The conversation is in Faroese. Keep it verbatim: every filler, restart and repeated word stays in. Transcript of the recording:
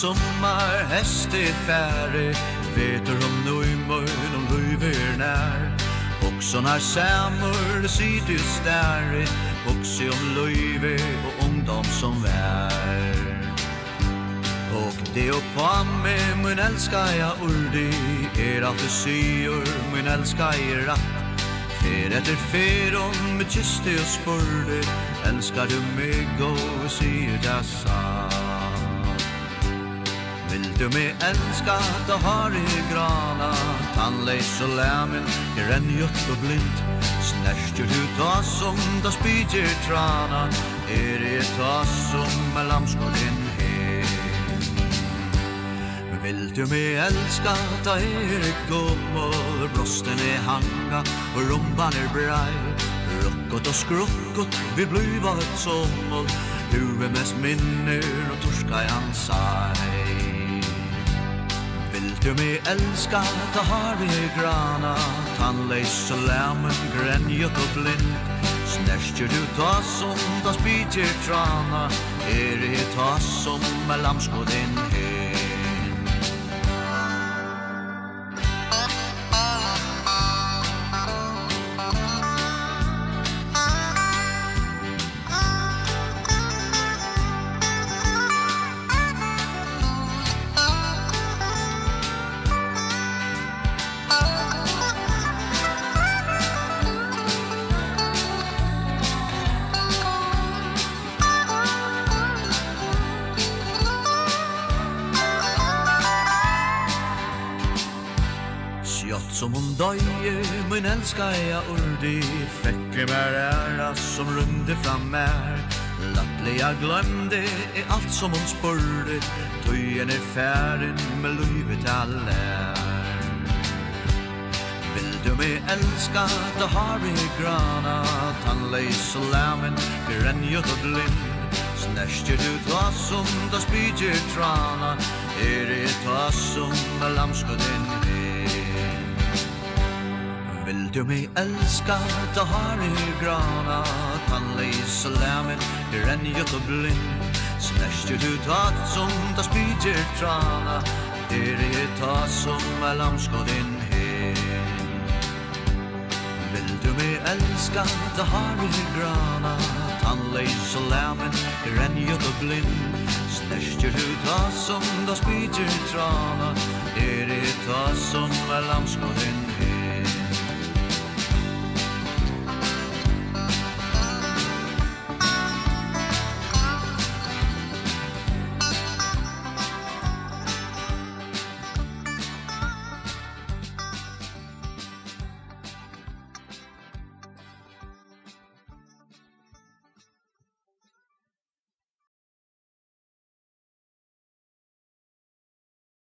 sommar, häst är färre, veter om nu i mörn om luver när. Också när samur sitter stärre, också om luver och ungdom som vär. Och det upp på mig, min älskar jag urdi, är allt du säger, min älskar är ratt. Fer efter fer om med kyste och spurde, älskar du mig och säger det sant. Vill du mig älska, då har i grana, tandleis och lämmen, är en jött och blind. Snärster du ta som då spiger trana, är det ta som är lamskor din hem. Vill du mig älska, ta er gummor, brosten är hanga och rumban är braj. Rockot och skrockot, vi bliva ett sommel, du är mest minner och torska i hans aj. Vill du mig älska, ta har vi grana, tandleis och lämmen, gränjot och blind. Snärster du ta som då spiger trana, är det ta som är lamskod din hem. Som hon döje, min älskar jag urdi, fäcker mer ära som runde fram mer. Lattlig jag glömde är allt som hon spurde, töjen är färden med livet allär. Vill du mig älska, då har vi grana, tandleis och lämmen, gränjot och blind. Snärster du ta som då spiger trana, är det ta som är lamskod din hem. Vill du mig älska, då har i grana, tandleis och lämmen, gränjot och blind. Snärster du ta som då spiger trana, är det ta som är lamskod din hem. Vill du mig älska, då har i grana, tandleis och lämmen, gränjot och blind. Snärster du ta som då spiger trana, är det ta som är lamskod din hem.